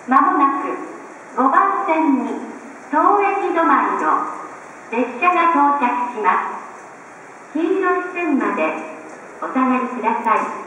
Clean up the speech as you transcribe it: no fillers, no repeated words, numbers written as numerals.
まもなく5番線に当駅止まりの列車が到着します。黄色い線までお下がりください。